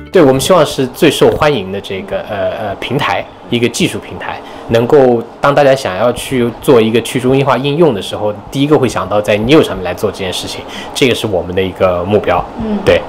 对，我们希望是最受欢迎的这个平台，一个技术平台，能够当大家想要去做一个去中心化应用的时候，第一个会想到在 NEO 上面来做这件事情，这个是我们的一个目标。对。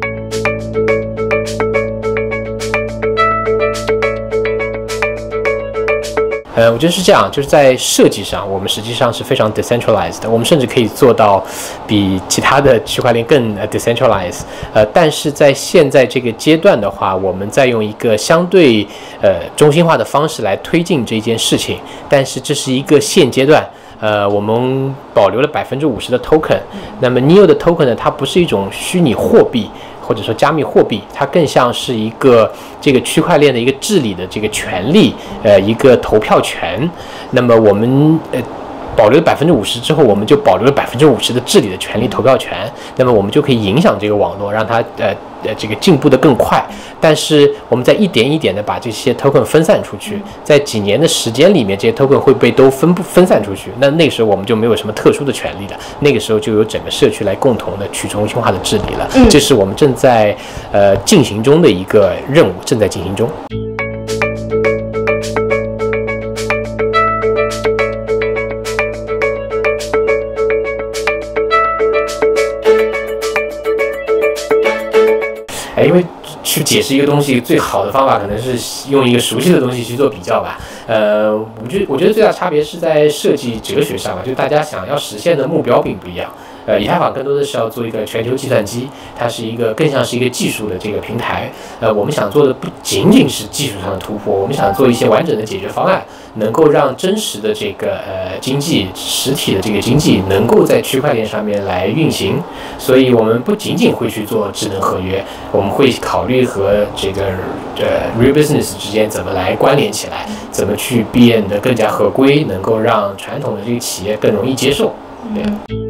我觉得是这样，就是在设计上，我们实际上是非常 decentralized 的，我们甚至可以做到比其他的区块链更decentralized。但是在现在这个阶段的话，我们在用一个相对中心化的方式来推进这件事情，但是这是一个现阶段。我们保留了50%的 token。那么 NEO 的 token 呢，它不是一种虚拟货币，或者说加密货币，它更像是一个这个区块链的一个治理的这个权利，一个投票权。那么我们保留了50%之后，我们就保留了50%的治理的权利、投票权。那么我们就可以影响这个网络，让它这个进步的更快。但是我们在一点一点的把这些 token 分散出去，在几年的时间里面，这些 token 会被都分散出去。那个时候我们就没有什么特殊的权利了，那个时候就由整个社区来共同的去中心化的治理了。这是我们正在进行中的一个任务，正在进行中。因为去解释一个东西，最好的方法可能是用一个熟悉的东西去做比较吧。我觉得最大差别是在设计哲学上吧，就大家想要实现的目标并不一样。以太坊更多的是要做一个全球计算机，它是一个更像是一个技术的这个平台。我们想做的不仅仅是技术上的突破，我们想做一些完整的解决方案，能够让真实的这个经济实体的这个经济能够在区块链上面来运行。所以我们不仅仅会去做智能合约，我们会考虑和这个real business 之间怎么来关联起来，怎么去变得更加合规，能够让传统的这个企业更容易接受。对。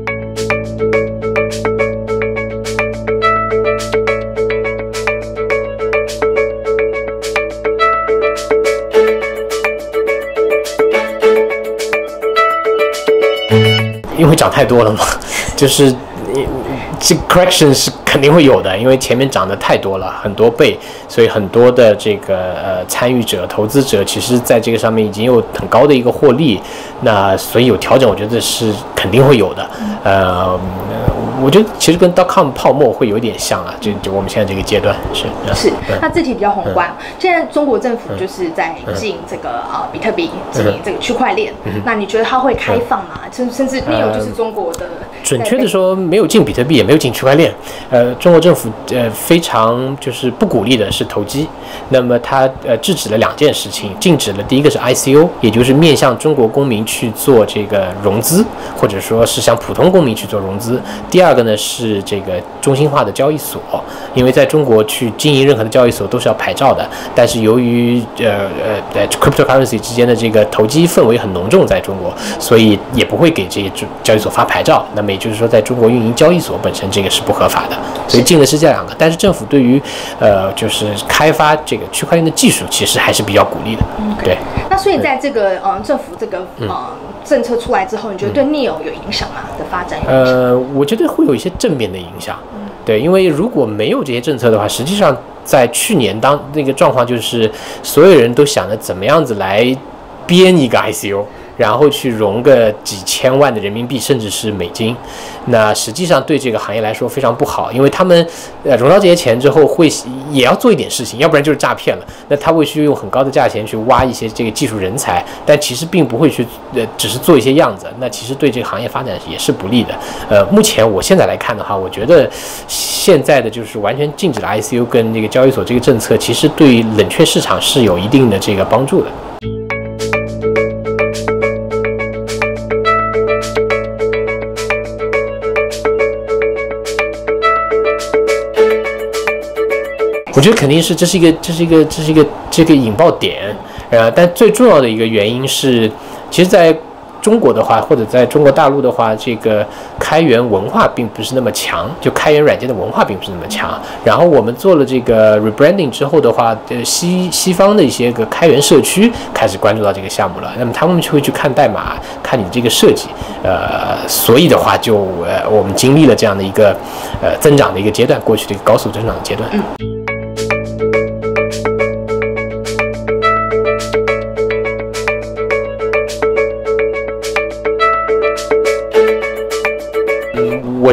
因为涨太多了嘛，就是这 correction 是肯定会有的，因为前面涨得太多了，很多倍，所以很多的这个参与者、投资者，其实在这个上面已经有很高的一个获利，那所以有调整，我觉得是肯定会有的。我觉得其实跟 .com 泡沫会有点像啊，就我们现在这个阶段是。 那这题比较宏观，现在中国政府就是在禁这个比特币，禁这个区块链。那你觉得它会开放吗？甚至NEO就是中国的。 准确的说，没有禁比特币，也没有禁区块链。中国政府非常就是不鼓励的是投机。那么它制止了2件事情，禁止了第一个是 ICO， 也就是面向中国公民去做这个融资，或者说是向普通公民去做融资。第二个呢是这个中心化的交易所，因为在中国去经营任何的交易所都是要牌照的，但是由于cryptocurrency 之间的这个投机氛围很浓重，在中国，所以也不会给这些交易所发牌照。那么也就是说，在中国运营交易所本身这个是不合法的，所以禁的是这2个。但是政府对于就是开发这个区块链的技术，其实还是比较鼓励的。对。 那所以在这个政府这个政策出来之后，你觉得对 NEO 有影响吗？的发展有影响？ 我觉得会有一些正面的影响。对，因为如果没有这些政策的话，实际上在去年那个状况就是所有人都想着怎么样子来编一个 ICO。然后去融个几千万的人民币，甚至是美金，那实际上对这个行业来说非常不好，因为他们融到这些钱之后也要做一点事情，要不然就是诈骗了。那他会去用很高的价钱去挖一些这个技术人才，但其实并不会去只是做一些样子，那其实对这个行业发展也是不利的。目前我现在来看的话，我觉得现在的就是完全禁止了 ICO 跟这个交易所这个政策，其实对冷却市场是有一定的这个帮助的。我觉得肯定是这是一个引爆点，但最重要的一个原因是，其实在中国的话，或者在中国大陆的话，这个开源文化并不是那么强，就开源软件的文化并不是那么强。然后我们做了这个 rebranding 之后的话，西方的一些个开源社区开始关注到这个项目了，那么他们就会去看代码，看你这个设计，所以的话就我们经历了这样的一个增长的一个阶段，过去的一个高速增长的阶段。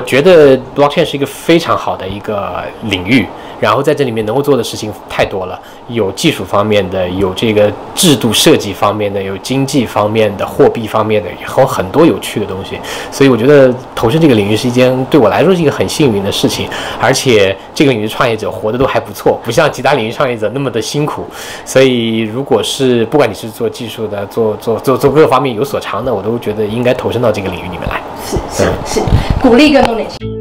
觉得 blockchain 是一个非常好的一个领域，然后在这里面能够做的事情太多了，有技术方面的，有这个制度设计方面的，有经济方面的，货币方面的，有很多有趣的东西。所以我觉得投身这个领域是一件对我来说是一个很幸运的事情，而且这个领域创业者活得都还不错，不像其他领域创业者那么的辛苦。所以如果是不管你是做技术的，做各个方面有所长的，我都觉得应该投身到这个领域里面来。 是，鼓励更多年轻人。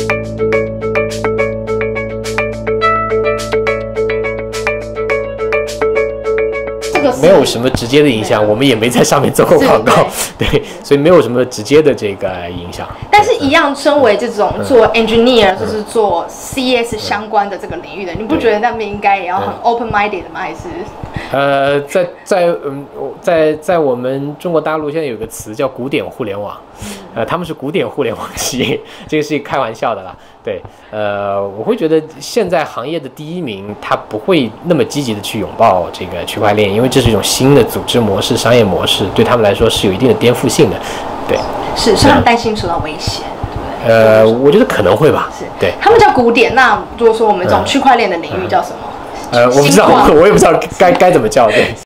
没有什么直接的影响，我们也没在上面做过广告，对，所以没有什么直接的这个影响。 但是，一样，身为这种做 engineer，就是做 CS 相关的这个领域的，你不觉得那边应该也要很 open minded 吗？还是？ 在我们中国大陆现在有个词叫古典互联网，他们是古典互联网企业，这个是开玩笑的啦。对，我会觉得现在行业的第一名，他不会那么积极的去拥抱这个区块链，因为这是一种新的组织模式、商业模式，对他们来说是有一定的颠覆性的。对， 是他们担心受到威胁。 我觉得可能会吧。 是， 对， 他们叫古典。那如果说我们这种区块链的领域叫什么？ 我不知道，我也不知道该怎么叫。对。